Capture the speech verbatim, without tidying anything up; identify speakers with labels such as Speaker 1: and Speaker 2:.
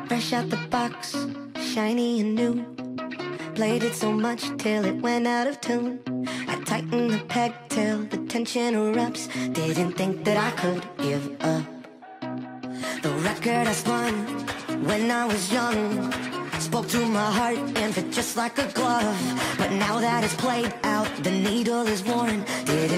Speaker 1: Fresh out the box, shiny and new. Played it so much till it went out of tune. I tightened the peg till the tension erupts. Didn't think that I could give up. The record I spun when I was young spoke to my heart and fit just like a glove. But now that it's played out, the needle is worn. Didn't